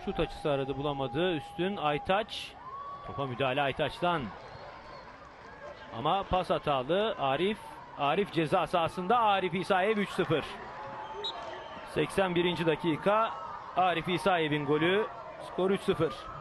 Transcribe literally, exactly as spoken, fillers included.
Şut açısı aradı, bulamadı. Üstün Aytaç. Topa müdahale Aytaç'tan. Ama pas hatalı. Arif. Arif ceza sahasında. Arif İsaev üç sıfır. seksen birinci dakika. Arif İsaev'in golü. Skor üç sıfır.